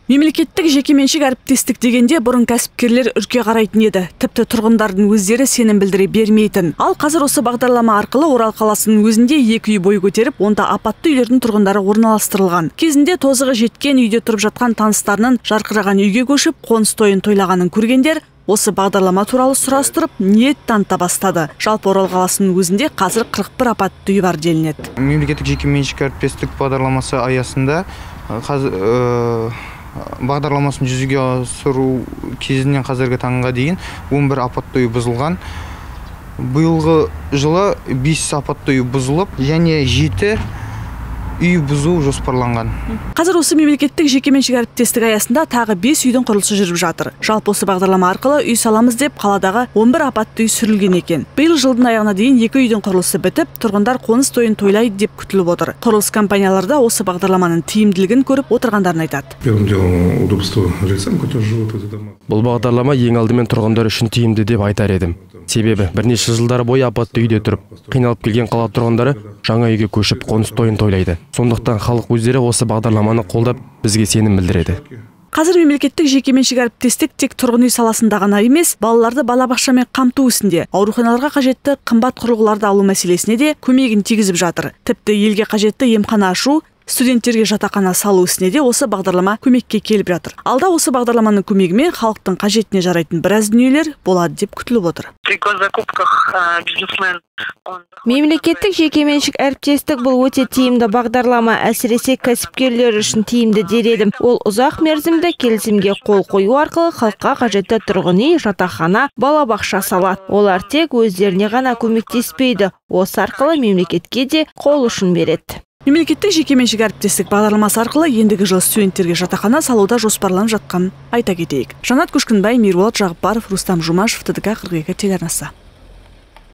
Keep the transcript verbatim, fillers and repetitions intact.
Мемлекеттік жекеменшік әріптестік дегенде бұрын кәсіпкерлер үрке қарайтын еді. Тіпті тұрғындардың өздері сенім білдіре бермейтін. Ал қазір осы бағдарлама арқылы Орал қаласының өзінде екі үй бой көтеріп, онда апатты үйлердің тұрғындары орналастырылған. Кезінде тозығы жеткен үйде тұрып жатқан таныстарының жарқыраған үйге көшіп, қоныс тойын тойлағанын көргендер осы бағдарлама туралы сұрастырып, ниет таныта бастады. Жалпы Орал қаласының өзінде қазір қырық бір апатты үй бар делінеді. Мемлекеттік жекеменшік әріптестік бағдарламасы аясында қазір бағдарламасын жүзеге асыру кезінен қазіргі таңға дейін он бір апатты үй бұзылған. Биылғы жылы бес апатты үй бұзылып, және жеті үй бұзу жоспарланған. Қазір осы мемлекеттік жекеменшік әріптестік аясында тағы бес үйдің құрылысы жүріп жатыр. Жалпы осы бағдарлама арқылы үй саламыз деп қаладағы он бір апатты үй сүрілген екен. Биыл жылдың аяғына дейін екі үйдің құрылысы бітіп, тұрғындар қоныс тойын тойлайды деп күтіліп отыр. Құрылыс компаниялары да осы бағдарламаның тиімділігін көріп отырғандарын айтады. Бұл бағдарлама ең алдымен тұрғындар үшін тиімді деп айтар едім. Себебі бірнеше жылдар бойы апатты үйде тұрып, қиналып келген қала тұрғындары жаңа үйге көшіп қоныс тойын тойлайды. Сондықтан халық өздері осы бағдарламаны қолдап, бізге сенім білдіреді. Қазір мемлекеттік жекеменшік әріптестік тек тұрғын үй саласында ғана емес, балаларды балабақшамен қамту ісінде, ауруханаларға қажетті қымбат құрылғыларды алу мәселесіне де көмегін тигізіп жатыр. Тіпті елге қажетті емхана ашу, студенттерге жатақхана салу ісіне де осы бағдарлама көмекке келіп жатыр. Алда осы бағдарламаның көмегімен халықтың қажетіне жарайтын біраз дүниелер болады деп күтіліп отыр. Мемлекеттік жекеменшік әріптестік бұл өте тиімді бағдарлама, әсіресе кәсіпкерлер үшін тиімді дер едім. Ол ұзақ мерзімді келісімге қол қою арқылы халыққа қажетті тұрғын үй, жатақхана, балабақша салады. Олар тек өздеріне ғана көмектеспейді, осы арқылы мемлекетке де қол ұшын береді. Мемлекеттік жекеменшік әріптестік бағдарламасы арқылы ендігі жылы студенттерге жатақхана салуда жоспарланып жатқанын айта кетейік. Жанат Көшкінбай, Мирболат Жағыпбаров, Рустам Жұмашев, Т Д К қырық екі телеарнасы.